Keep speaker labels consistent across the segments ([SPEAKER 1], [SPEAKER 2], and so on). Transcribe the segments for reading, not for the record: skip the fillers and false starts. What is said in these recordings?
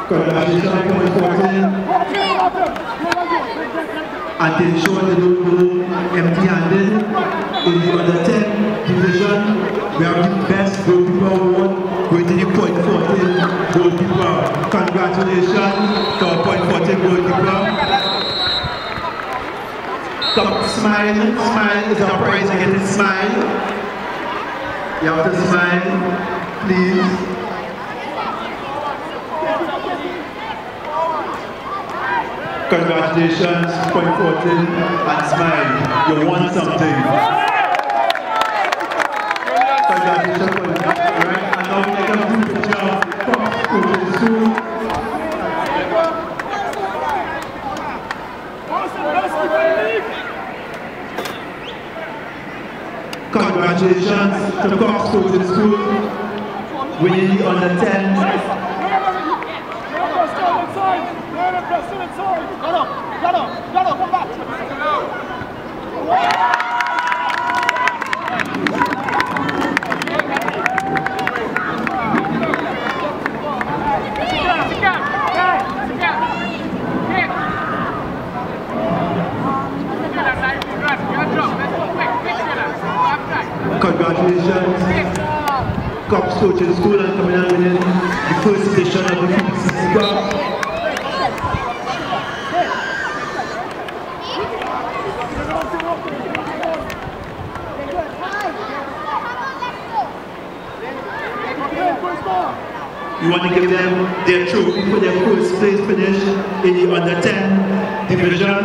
[SPEAKER 1] Congratulations on point 14. And to ensure they don't go empty-handed, in the under 10 division, we have the best goalkeeper award going to the point 14 goalkeeper. Congratulations to our point 14 goalkeeper. Come, smile. Smile is our prize. You get to smile. You have to smile, please. Congratulations, point 14, and smile. You won something. Congratulations, point 14. Right, and now we make a good picture from coaching school. Congratulations to Cox Coaching School, winning on the 10. Come back. Congratulations, Cox Coaching School, and coming out winning the first edition of the QPCC Cup. You want to give them their trophy for their first place finish in the under 10 division.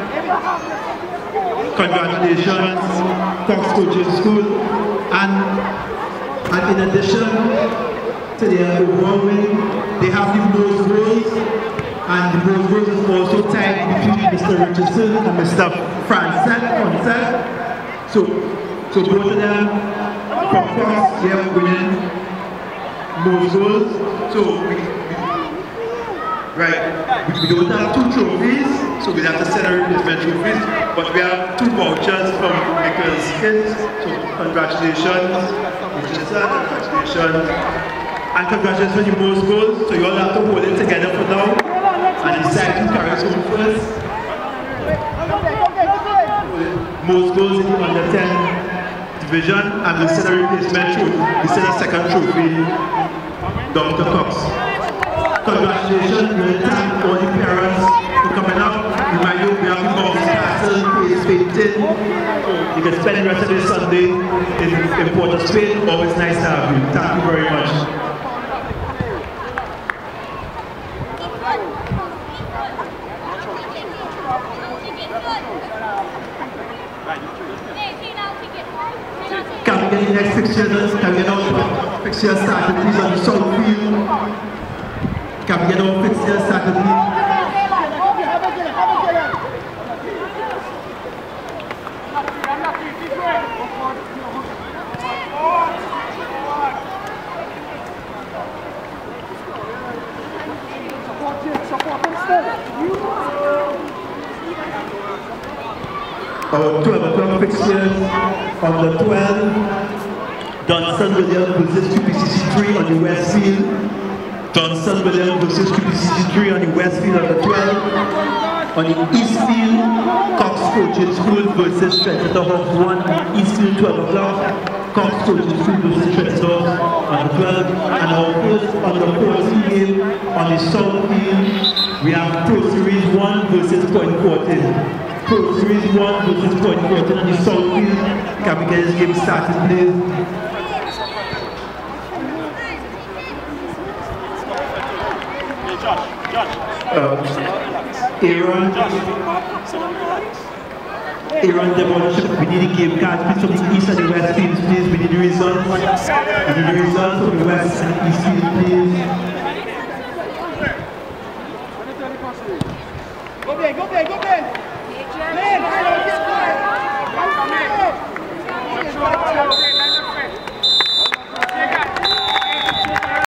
[SPEAKER 1] Congratulations, Cox Coaching School. And in addition to their overall win, they have the most goals, and the most goals is also tied between Mr. Richardson and Mr. Francet. So both of them from Cox, they are winning most goals. So we don't have 2 trophies, so we have to celebrate replacement trophies, but we have 2 vouchers from Maker's Kids. So congratulations, congratulations, and congratulations for the most goals. So you all have to hold it together for now and decide who carries home first. Most goals in the under 10 division, and we send a replacement trophy. We send a second trophy down to Cox. Congratulations, we thank all the parents for coming out. Remind you, we have the box castle, face painted. You can spend the rest of this Sunday in Port of Spain. Always nice to have you. Thank you very much. Can we get the next fixtures? Can we get all the fixtures started, please, on the south field? Can we get all fixtures started, please? Our 12 o'clock fixtures on the 12th, Dunstan Williams versus QPCC 3 on the west field. Dunstan Williams versus QPCC 3 on the west field on the 12th. On the east field, Cox Coaching School versus Treasurer Hawks 1 on the east field, 12 o'clock. Cox Coaching School versus Treasurer on the 12th. And our first on the 14th game on the south field, we have Pro Series 1 versus Point 14. Pro Series 1 versus Point 14 on the south field. Can we get this game started, please? Aaron Demolition, we need the game cards please from the east and the west fields, please. We need the results. We need the results from the west and the east field, please. Go there, go there, go there. Man,